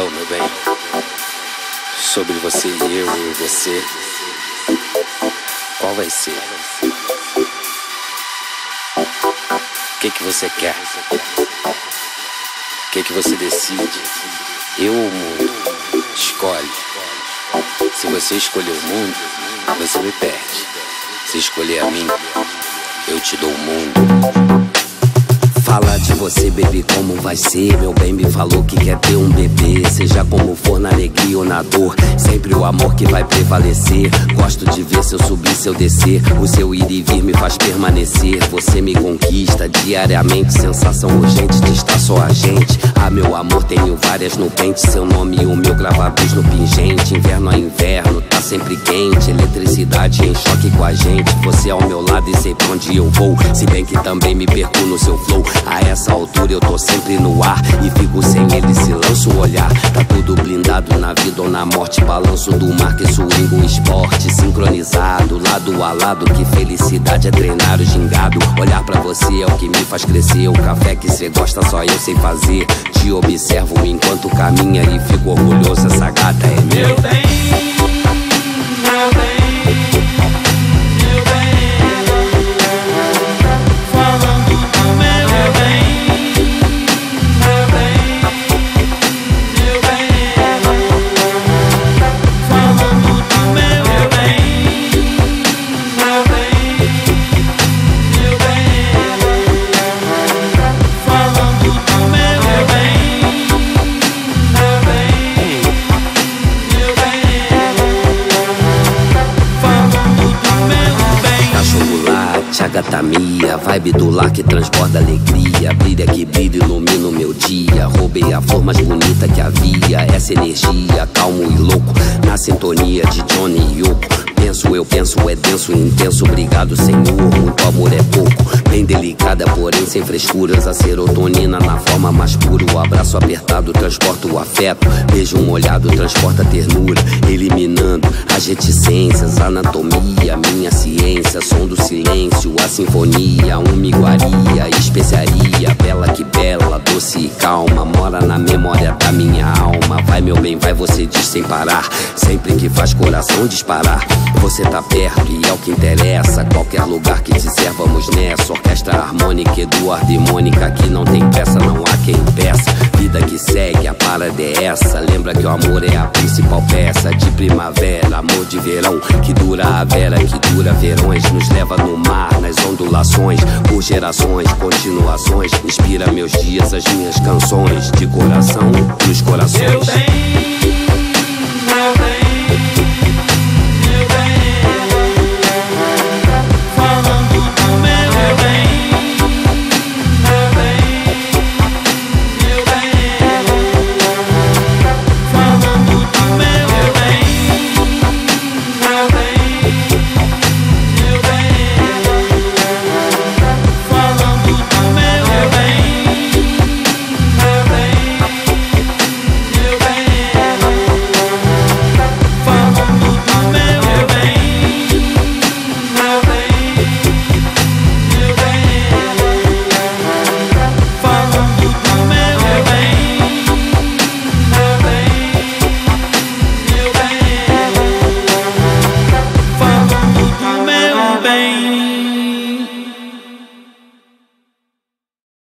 canção, meu bem, sobre você e eu e você. Qual vai ser? O que você quer? O que você decide? Eu ou o mundo? Escolhe. Se você escolher o mundo, você me perde. Se escolher a mim, eu te dou o mundo. Fala de você, baby, como vai ser? Meu bem me falou que quer ter um bebê. Seja como for, na alegria ou na dor, sempre o amor que vai prevalecer. Gosto de ver se eu subir, se eu descer. O seu ir e vir me faz permanecer. Você me conquista diariamente, sensação urgente de estar só a gente. Ah, meu amor, tenho várias no pente, seu nome e o meu gravados no pingente. Inverno a inverno, tá sempre quente, eletricidade em choque com a gente. Você ao meu lado e sei pra onde eu vou, se bem que também me perco no seu flow. A essa altura eu tô sempre no ar e fico sem ele se lanço o olhar. Tá tudo blindado na vida ou na morte, balanço do mar que swinga o esporte. Sincronizado, lado a lado, que felicidade é treinar o gingado. Olhar pra você é o que me faz crescer. O café que cê gosta só eu sei fazer. Te observo enquanto caminha e fico orgulhoso, essa gata é minha. Meu bem, meu bem. A gata mia, vibe do lar que transborda alegria. Brilha que brilha, ilumina o meu dia. Roubei a flor mais bonita que havia. Essa energia, calmo e louco, na sintonia de Johnny e Yoko. Eu penso, é denso e intenso. Obrigado, Senhor, muito amor é pouco. Bem delicada, porém sem frescuras. A serotonina na forma mais pura. O abraço apertado transporta o afeto. Beijo molhado transporta a ternura, eliminando as reticências. Anatomia, minha ciência, som do silêncio. A sinfonia, uma iguaria, especiaria. Bela que bela, doce e calma, mora na memória da minha alma. Vai, meu bem, vai, você diz sem parar, sempre que faz coração disparar. Você tá perto e é o que interessa. Qualquer lugar que disser vamos nessa. Orquestra harmônica, Eduardo e Mônica. Aqui não tem pressa, não há quem peça. Vida que segue, a parada é essa. Lembra que o amor é a principal peça. De primavera, amor de verão, que dura a vera, que dura verões. Nos leva no mar, nas ondulações, por gerações, continuações. Inspira meus dias, as minhas canções, de coração nos corações. Meu bem, meu bem.